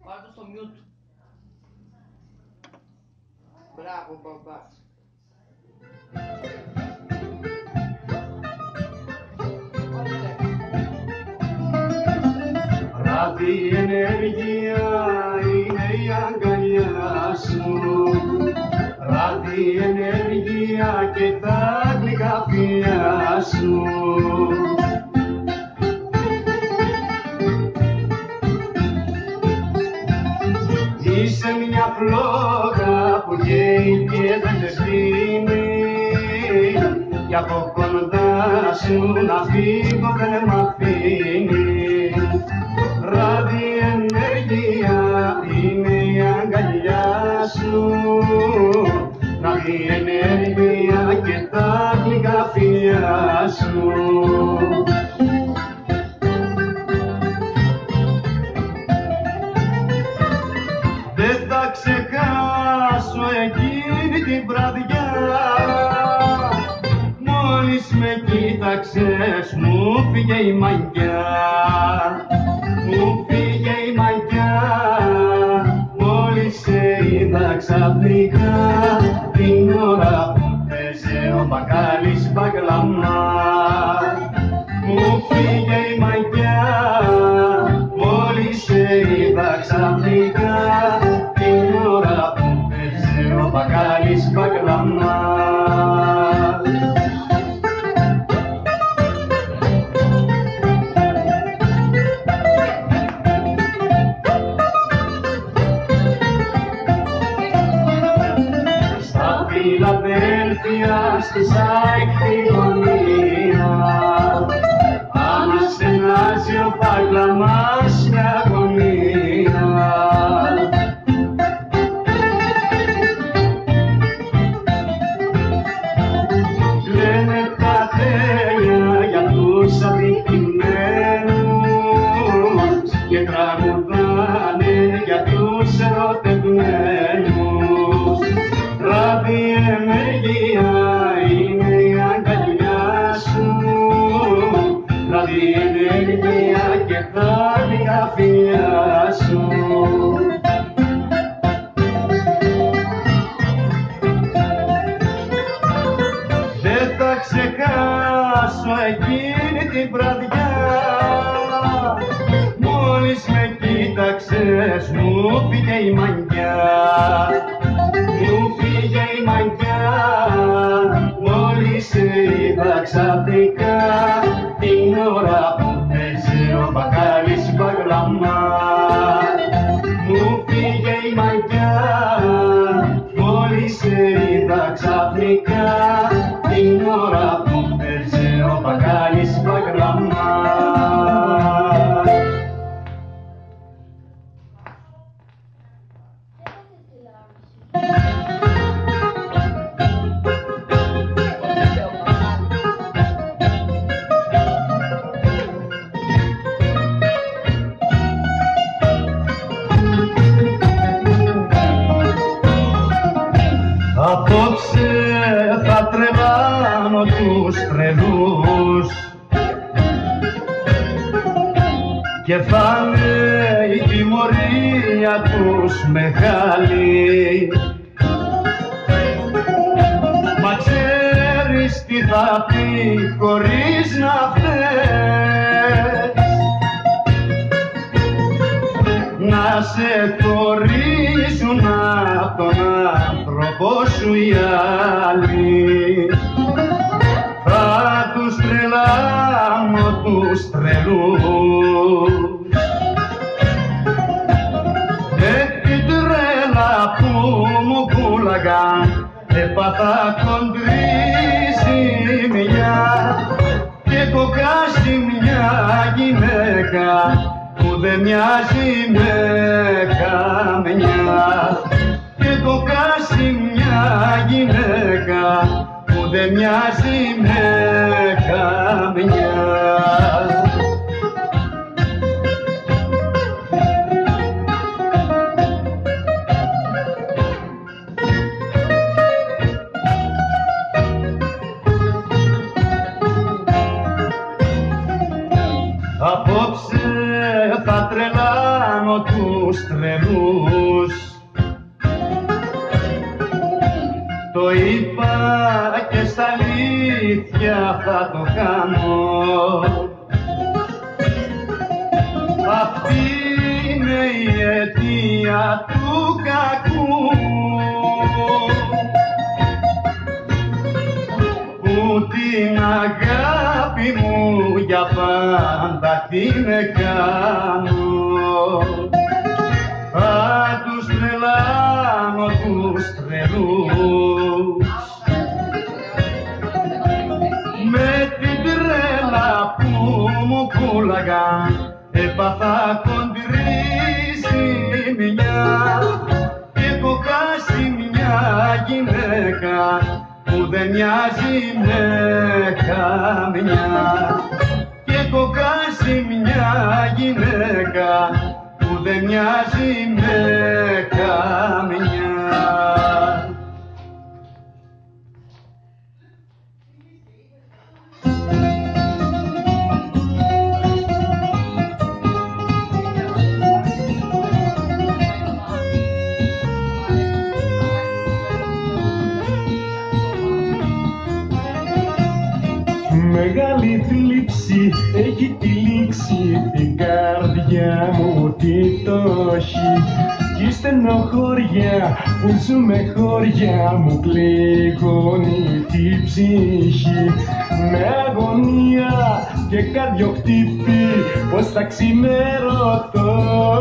Βάλ' το στο mute. Μπράβο, μπαμπάς. Ραδιενέργεια είναι η αγκαλιά σου, ραδιενέργεια και τα γλυκά φιλιά σου. Είσαι μια φλόγα που καίει και δεν σβήνει, κι από κοντά σου να φύγω δεν μ' αφήνει. Ραδιενέργεια είναι η αγκαλιά σου, ραδιενέργεια και τα γλυκά φιλιά σου. Δεν θα ξεχάσω εκείνη την βραδιά, μόλις με κοίταξες μου φύγε η μαγιά. Μου φύγε η μαγιά, μόλις σε είδα ξαφνικά, την ώρα που παίζε ο μπακάλις μπαγκλαμά. Μου φύγε η μαγιά, μόλις σε είδα ξαφνικά, την ώρα που παίζε ο μπακάλις μπαγκλαμά. Στη σάικτη γωνία αναστενάζει ο μπαγκλαμάς με αγωνία. Λένε τα τέλεια για τους αδικημένους και τραγουδάνε για τους ερωτευμένους. Ραδιενέργεια είναι η αγκαλιά σου, ραδιενέργεια και τα γλυκά φιλιά σου. Δεν θα ξεχάσω εκείνη την βραδιά, μόλις με κοίταξες μου φύγε η μαγιά. Μου φύγε η μαγιά, μόλις σε είδα ξαφνικά, την ώρα που παίζε ο μπακάλις μπαγκλαμά. Μου φύγε η μαγιά, μόλις σε είδα ξαφνικά, την ώρα που παίζε ο μπακάλις μπαγκλαμά. Απόψε θα τρελάνω τους τρελούς και θα είναι η τιμωρία τους μεγάλη. Μα ξέρεις τι θα πει χωρίς να φταίς, να σε χωρίζουν απ' τον άνθρωπο σου οι άλλοι. Θα τους τρελάνω τους τρελούς με την τρέλα που μου πουλαγαν. Έπαθα χοντρή ζημιά και κοκάσει μια γυναίκα που δεν μοιάζει με καμιά. Και κοκάσει μια γυναίκα που δεν μοιάζει με καμιά. Απόψε θα τρελάνω του τους τρελούς. Το είπα και στα αλήθεια θα το κάνω. Αυτή είναι η αιτία του κακού, που την αγάπη μου για πάντα την κάνω. Θα τους τρελάνω τους τρελούς, με την τρέλα που μου πουλαγαν έπαθα χοντρή ζημιά και έχω χάσει μια γυναίκα που δεν μοιάζει με καμιά. Και έχω χάσει μια γυναίκα που δεν μοιάζει με καμιά. Μεγάλη θλίψη έχει τυλίξει την καρδιά μου τη τόχη, κι στενοχώρια που ζούμε χώρια μου πληγώνει τη ψυχή. Με αγωνία και καρδιοχτύπη πως θα ξημερωθώ,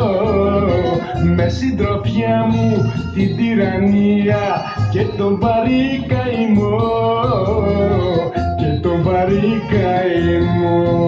με συντροφιά μου την τυραννία και τον βαρύ καημό, και τον βαρύ καημό.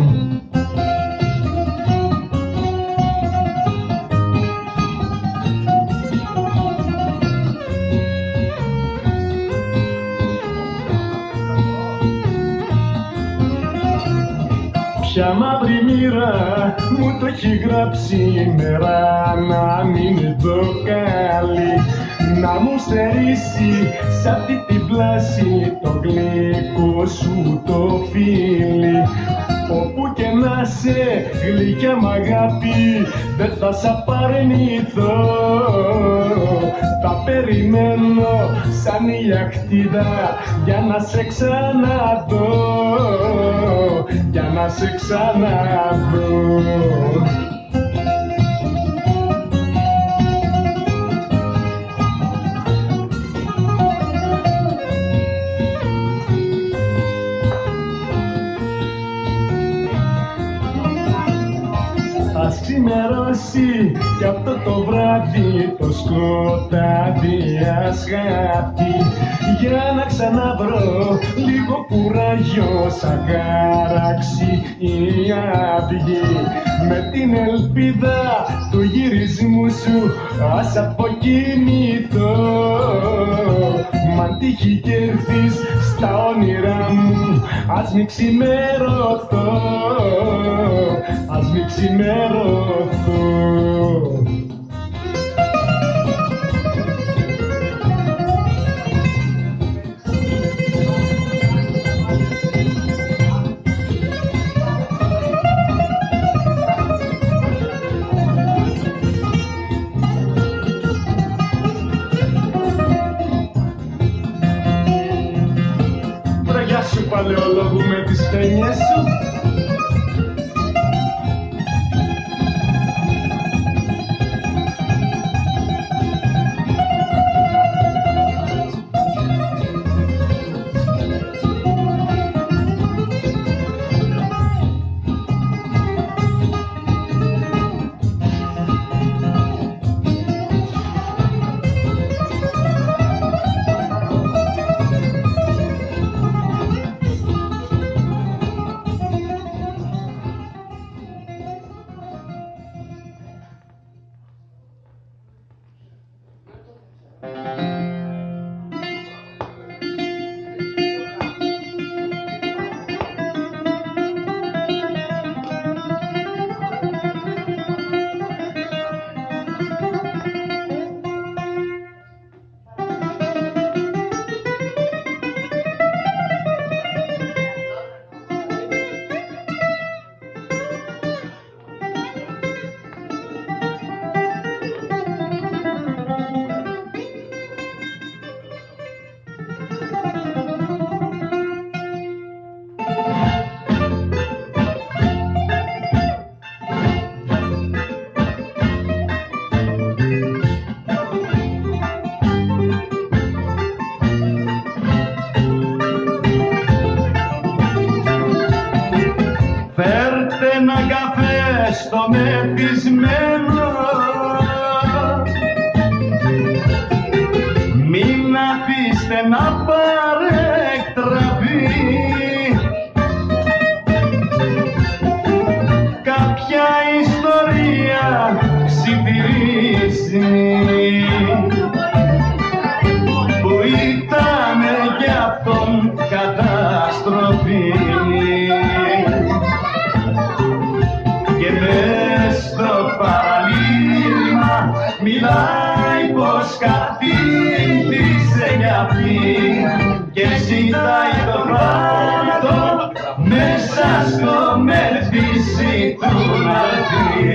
Ποια μαύρη μοίρα μου το έχει γράψει η μέρα να μην το καλεί, να μου στερήσει σ' αυτή την πλάση το γλυκό σου το φίλι. Όπου και να σε γλυκιά μ' αγάπη δεν θα σ' απαρνηθώ, θα περιμένω σαν ηλιακτίδα για να σε ξαναδώ, για να σε ξαναδώ. Ας ξημερώσει κι αυτό το βράδυ το σκοτάδι ας χαθεί, για να ξαναβρω λίγο κουράγιο σαν χάραξη η αυγή. Με την ελπίδα του γυρισμού σου ας αποκοιμηθώ, μ' αν τύχει κι έρθεις στα όνειρά μου ας μη ξημερωθώ, ας μη ξημερωθώ. Γεια σου παλαιολόγου με τις φένιες σου. μιλάει πως κατήντησε για αυτήν και ζητάει το θάνατο μέσα στο μεθύσι του να δει.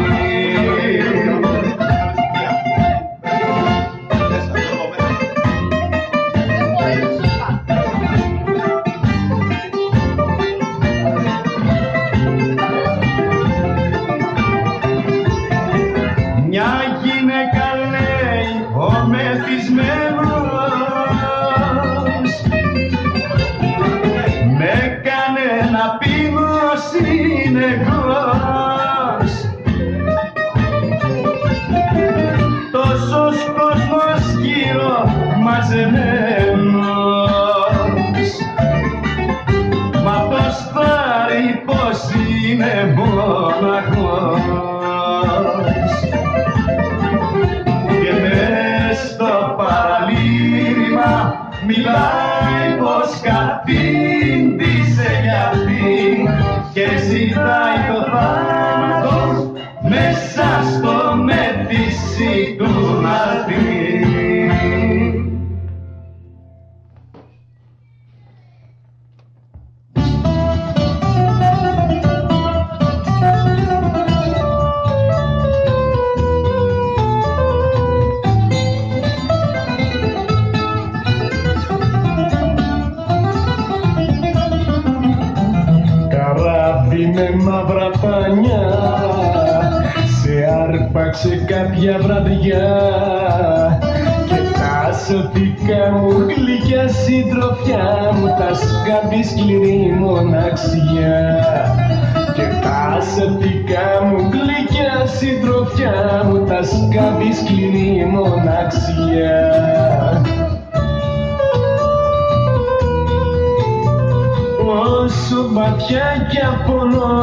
Μια γυναίκα λέει ο μεθυσμένος με έκανε να πίνω συνεχώς. Τόσος κόσμος γύρω μαζεμένος, μα αυτός πάρει πως είναι μοναχός. Και μες στο παραλήρημα μιλάει πως κατήντησε για αυτήν και ζητάει το θάνατο μέσα στο μεθύσι του να δει. Με μαύρα πανιά σε άρπαξε κάποια βραδιά και τα σωτικά μου γλυκιά συντροφιά μου τα σκάμπει σκληρή μοναξιά. Και τα σωτικά μου γλυκιά συντροφιά μου τα σκάμπει σκληρή μοναξιά. Όσο βαθιά κι απονώ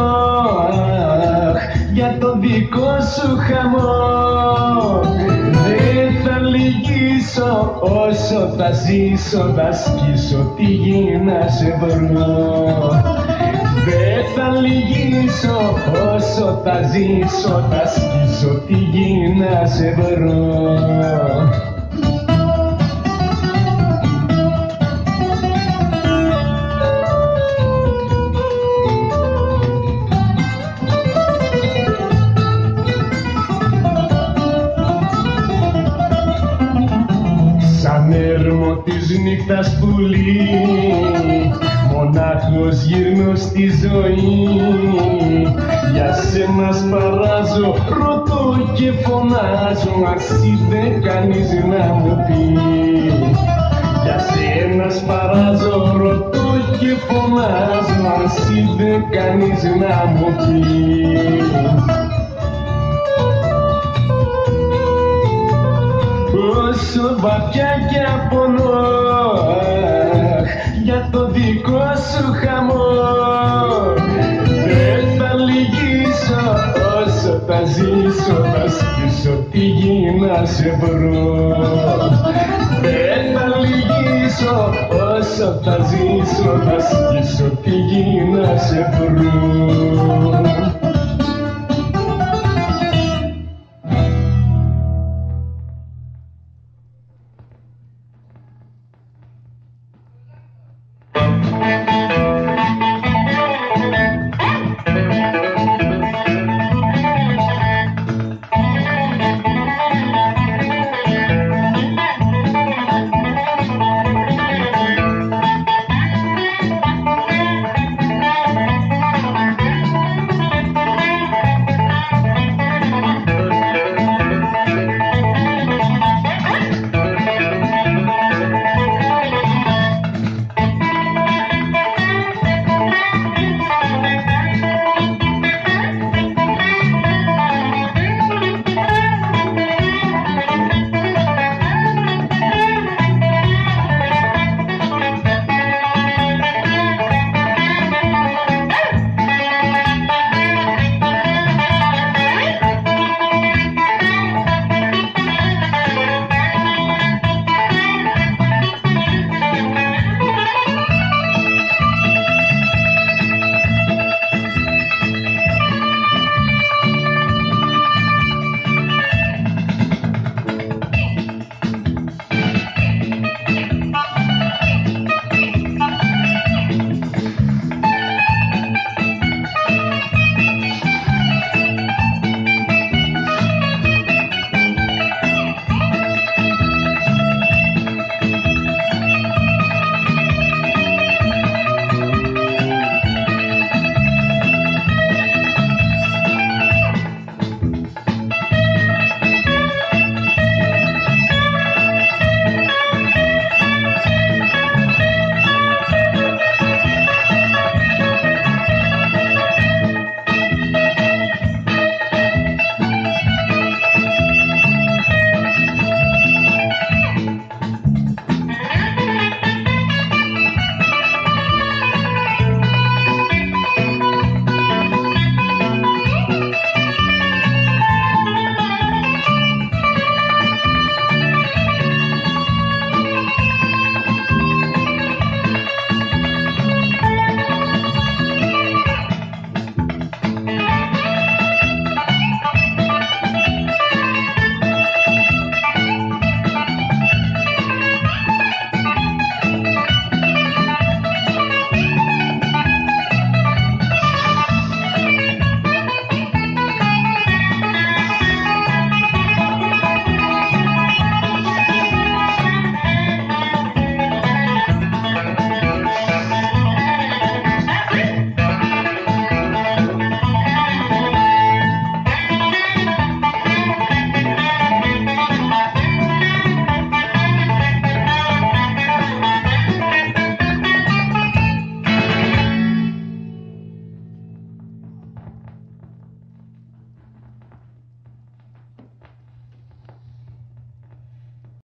για το δικό σου χαμό, δεν θα λυγίσω όσο θα ζήσω, θα σκίσω τη γη να σε βρω. Δεν θα λυγίσω όσο θα ζήσω, θα σκίσω τη γη να σε βρω. Σαν έρμο της νύχτας πουλί, μονάχος γυρνώ στη ζωή. Για σένα σπαράζω, ρωτώ και φωνάζω, μα εσύ δεν κάνεις να μου πει. Για σένα σπαράζω, ρωτώ και φωνάζω, μα εσύ δεν κάνεις να μου πει. Όσο βαθιά κι απονώ για το δικό σου χαμό, δεν θα λυγίσω όσο θα ζήσω, θα σκίσω τη γη να σε βρω. Δεν θα λυγίσω όσο θα ζήσω, θα σκίσω τη γη να σε βρω.